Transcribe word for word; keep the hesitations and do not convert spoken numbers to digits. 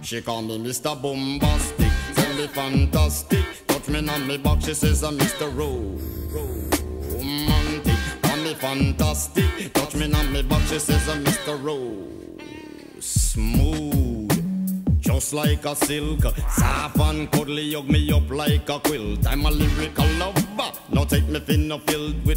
She call me Mister Bombastic, tell me fantastic. Touch me on me back, she says I'm Mister Romantic. Call me fantastic, touch me on me back, she says I'm Mister Rose. Smooth, just like a silk, soft and cuddly, hug me up like a quilt. I'm a lyrical lover, now take me thin, filled with